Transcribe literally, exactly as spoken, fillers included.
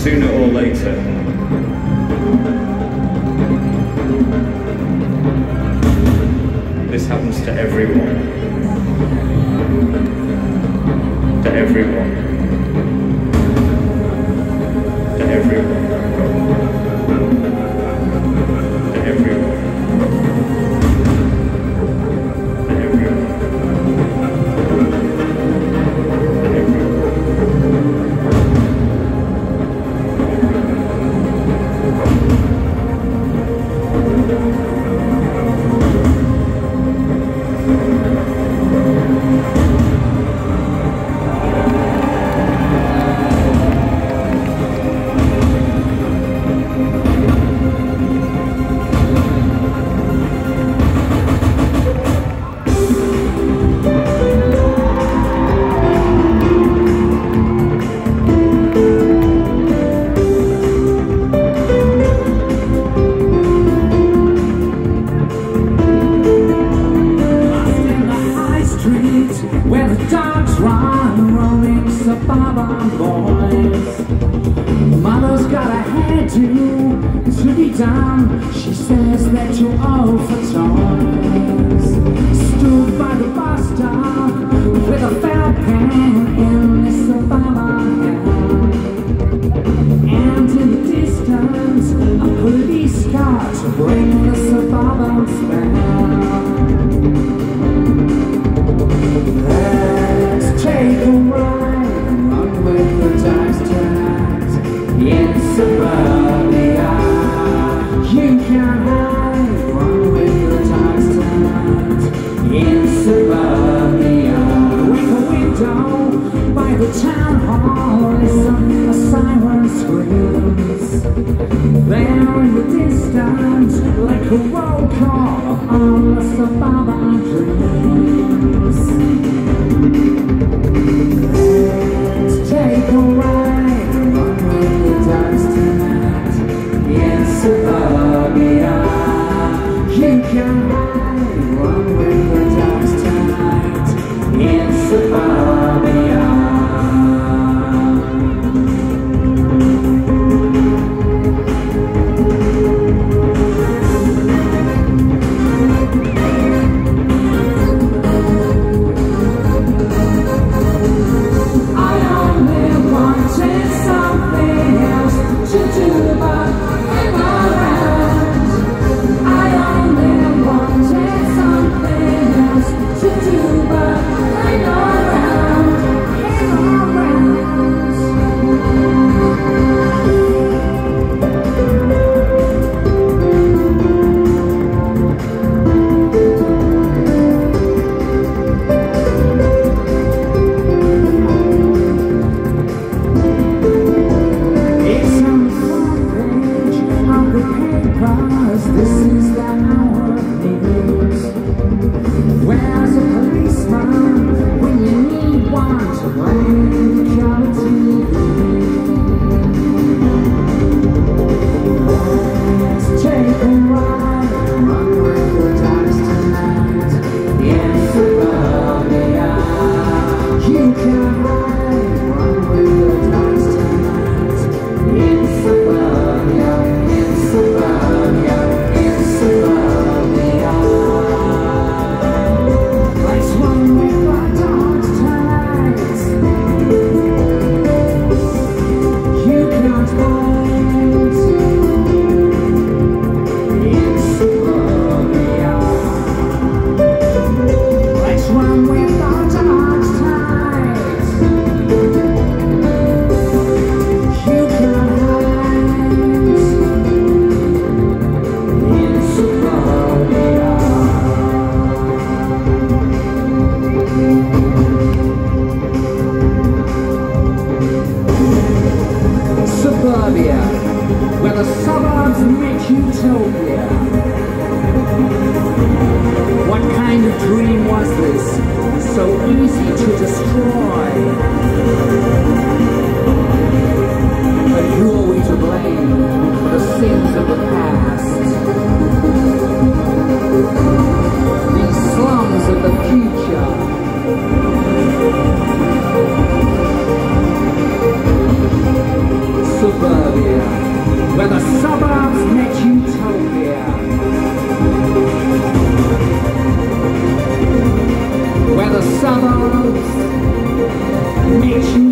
sooner or later, this happens to everyone. To everyone. To everyone. To everyone. To everyone. Where the dogs run, roaming suburban boys. Mother's got a hairdo to be done. She says they're too old for toys. Stood by the bus stop with a felt pen in this suburban hand. And in the distance, a police car to bring the suburban span. Let's take a ride, run with the dogs tonight. In Suburbia, you can hide, run with the dogs tonight. In Suburbia, with a window by the town hall, listen, a siren screams. There in the distance, like a roll call on the suburban dreams. Let's take a ride, run with the dogs tonight. In Suburbia, you can hide, run with the dogs tonight. In Suburbia. This is the hour of news. Where's a policeman when you need one to blame color T V? Let's take a ride, run with the dogs tonight. In Suburbia, you can ride, run with the dogs tonight. In Suburbia, in Suburbia. Suburbia, where the suburbs make utopia. What kind of dream was this? So easy to destroy. But who are we to blame for the sins of the past? These slums of the future. Suburbia. Suburbia, where the suburbs met utopia, where the suburbs meet